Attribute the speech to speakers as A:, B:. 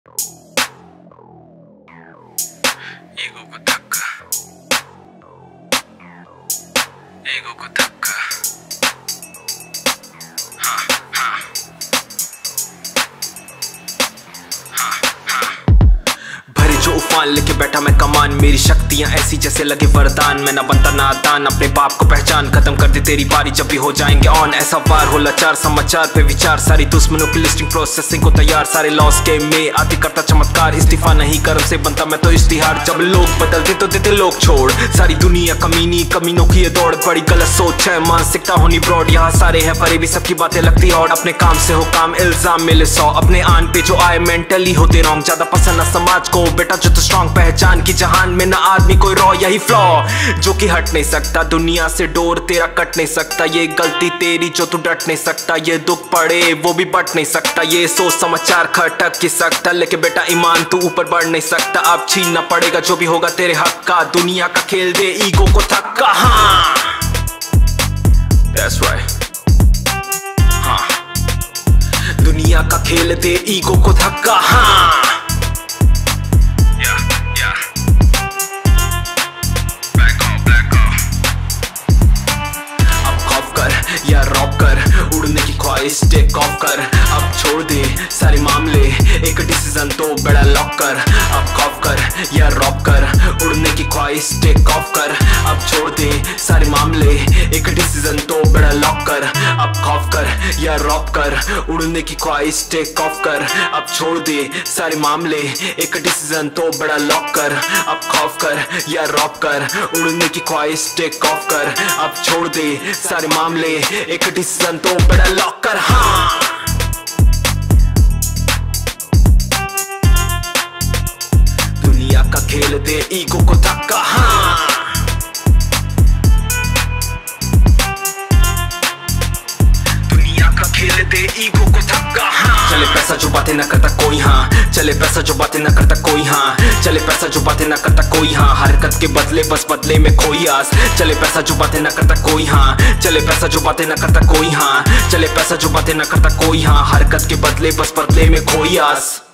A: Ego को धक्का, ego को धक्का। हाँ हाँ हाँ हाँ। भरे जो उफान लेके बैठा मैं कमान, मेरी शक्तियां ऐसी जैसे लगे वरदान। मैं ना बनता नादान, अपने बाप को पहचान, खत्म कर दे तेरी बारी जब भी हो जाएंगे ऑन। ऐसा वार हो लाचार, समाचार पे विचार, सारी दुश्मनों की लिस्टिंग प्रोसेसिंग को तैयार। सारे लॉस के में आती करता चमत्कार, इस्तीफा नहीं कर्म से बनता मैं तो इश्तिहार। जब लोग बदलते तो देते लोग छोड़, सारी दुनिया कमीनी कमीनों की ये दौड़। बड़ी गलत सोच है, मानसिकता होनी ब्रॉड, यहाँ सारे हैं परे भी सबकी बातें लगती और। अपने काम से हो काम, इल्जाम मिले 100, अपने आन पे जो आए मेंटली होते रॉन्ग। ज्यादा पसंद ना समाज को बेटा जो तो स्ट्रॉन्ग, पहचान की जहान में ना आदमी कोई रॉ। यही फ्लॉ जो कि हट नहीं सकता, दुनिया से डोर तेरा कट नहीं सकता। ये गलती तेरी जो तू डट नहीं सकता, ये दुख पड़े वो भी बट नहीं सकता। ये सोच समाचार खटक की सकता, लेके बेटा ईमान तू ऊपर बढ़ नहीं सकता। अब छीनना पड़ेगा जो भी होगा तेरे हक का, दुनिया का खेल दे ईगो को धक्का। हाँ That's right। हाँ दुनिया का खेल दे ईगो को धक्का। हाँ या रॉक कर, उड़ने की ख्वाहिश टेक ऑफ कर। अब छोड़ दे सारे मामले, एक डिसीजन तो बड़ा लॉक कर। अब खौफ कर या रॉक कर, उड़ने की ख्वाहिश टेक ऑफ कर। अब छोड़ दे सारे मामले, एक डिसीजन तो बड़ा लॉक कर। अब खौफ कर या रॉक कर, उड़ने की ख्वाहिश टेक ऑफ कर। अब छोड़ दे सारे मामले, एक डिसीजन तो बड़ा लॉक कर। अब खौफ कर या रॉक कर, उड़ने की ख्वाहिश टेक ऑफ कर। अब छोड़ दे सारे मामले, एक डिसीजन तो बड़ा लॉक कर। हाँ दुनिया का खेल दे ईगो को धक्का। हाँ दुनिया का खेल दे ईगो को धक्का। हाँ चले पैसा जो बातें ना करता कोई, हाँ चले पैसा जो बातें ना करता कोई, हाँ चले पैसा जो बातें ना करता कोई, हाँ हरकत के बदले बस बदले में खोई आस। चले पैसा जो बातें ना करता कोई, हाँ चले पैसा जो बातें ना करता कोई, हाँ चले पैसा जो बातें ना करता कोई, हाँ हरकत के बदले बस बदले में खोई आस।